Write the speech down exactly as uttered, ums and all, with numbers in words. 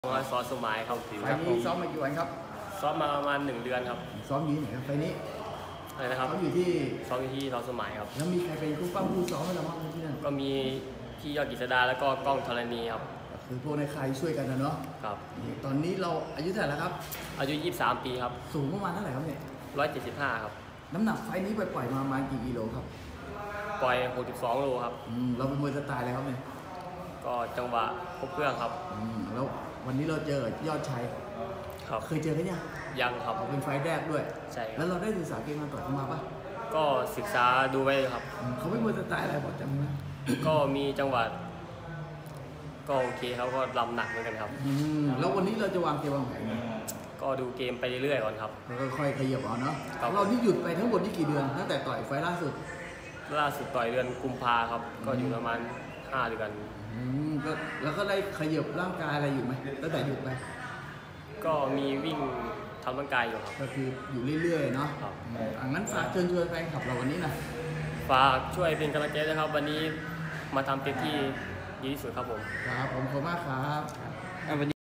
ว่าซ้อมสมัยครับไฟนี้ซ้อมมากี่วันครับซ้อมมาประมาณหนึ่งเดือนครับซ้อมอยู่ที่ไหนครับไฟนี้อะไรนะครับซ้อมอยู่ที่ซ้อมอยู่ที่ซ้อมสมัยครับแล้วมีใครเป็นคู่ปั้มคู่ซ้อมให้เราบ้างที่นั่นก็มีที่ยอดกฤษดาแล้วก็กล้องธรณีครับคือพวกในใครช่วยกันนะเนาะครับตอนนี้เราอายุเท่าไหร่แล้วครับอายุยี่สิบสามปีครับสูงประมาณเท่าไหร่ครับเนี่ยร้อยเจ็ดสิบห้าครับน้ำหนักไฟนี้ไปปล่อยมาประมาณกี่กิโลครับปล่อยหกสิบสองโลครับอืมเราเป็นมวยสไตล์อะไรครับเนี่ยก็จังหวะครบเครื่องครับอืมแล้ววันนี้เราเจอยอดชัยครับเคยเจอกันยังยังครับเป็นไฟแรกด้วยใช่แล้วเราได้ศึกษาเกมมาต่อยเข้ามาปะก็ศึกษาดูไว้ครับเขาไม่มวยสไตล์อะไรบอกจำไหมก็มีจังหวะก็โอเคเขาก็ลำหนักเหมือนกันครับอืมแล้ววันนี้เราจะวางเกมวางแผนก็ดูเกมไปเรื่อยๆก่อนครับแล้วก็ค่อยขยับเอาเนาะเราที่หยุดไปทั้งหมดนี่กี่เดือนตั้งแต่ต่อยไฟล่าสุดล่าสุดต่อยเดือนกุมภาครับก็อยู่ประมาณห้าเดือนอืมก็แล้วก็ได้ขยับร่างกายอะไรอยู่ไหมตั้งแต่หยุดไปก็มีวิ่งทำร่างกายอยู่ครับก็คืออยู่เรื่อยๆเนาะครับอ่างั้นฝากเชิญชวนแฟนคลับเราวันนี้นะฝากช่วยเป็นกำลังใจด้วยครับวันนี้มาทำเต็มที่ดีที่สุดครับผมครับผมขอบคุณมากครับ